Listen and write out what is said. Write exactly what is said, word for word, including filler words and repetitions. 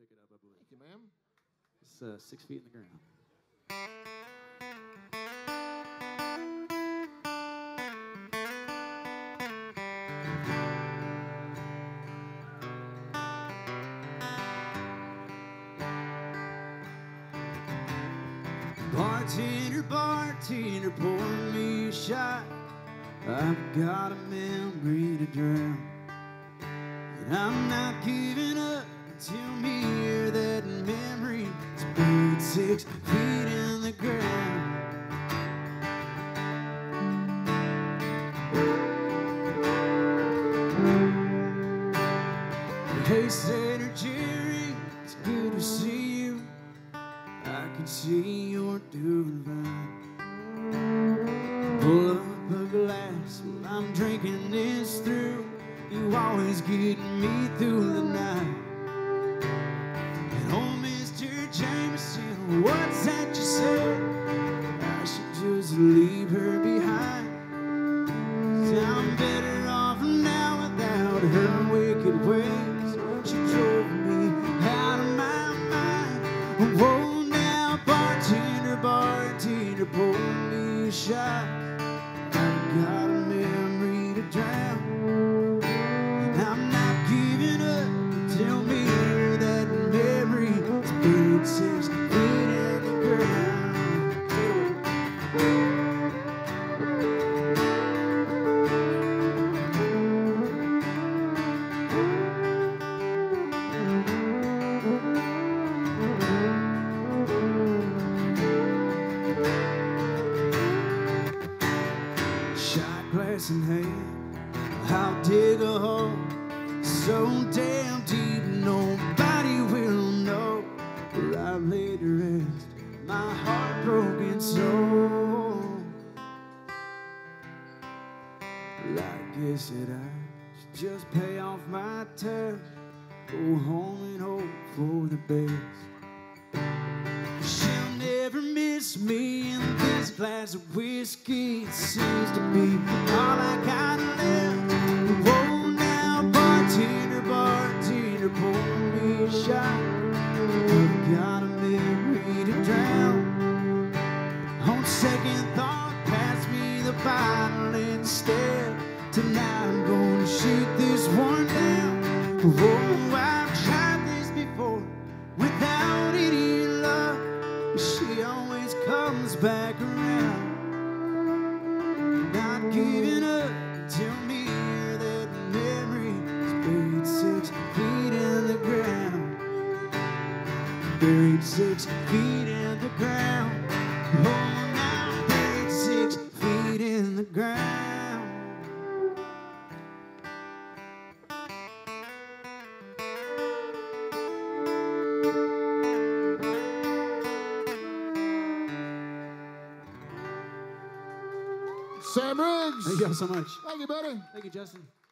pick it up, I believe. Thank you, ma'am. It's uh, six feet in the ground. Bartender, bartender, pour me a shot. I've got a memory to drown, and I'm not giving up until me hear that memory is buried six feet in the ground. Hey, Senator Jerry, it's good to see you. I can see you're doing fine. Pull up a glass while I'm drinking this through. You always get me through the night. And oh, Mister Jameson, what's that you said? I should just leave her behind. 'Cause I'm better off now without her wicked ways. She drove me out of my mind. Whoa. Bartender, pour me a shot. I've got a memory to drown, and I'm not giving up. Tell me that memory is buried six feet in the ground. Glass in hand, I'll dig a hole so damn deep nobody will know where I lay to rest my heartbroken soul. Well, I guess that I should just pay off my tab, go home and hope for the best. She'll never miss me in this glass of whiskey. It seems to be all I got left. Whoa, now, bartender, bartender, pour me a shot. I've got a memory to drown. On second thought, pass me the bottle instead. Tonight I'm gonna shoot this one down. Whoa, I've tried this before without any luck. She always comes back around. Not giving up till me hear that memory is buried six feet in the ground. Buried six feet in the ground. Oh, now buried six feet in the ground. Sam Riggs. Thank you all so much. Thank you, buddy. Thank you, Justin.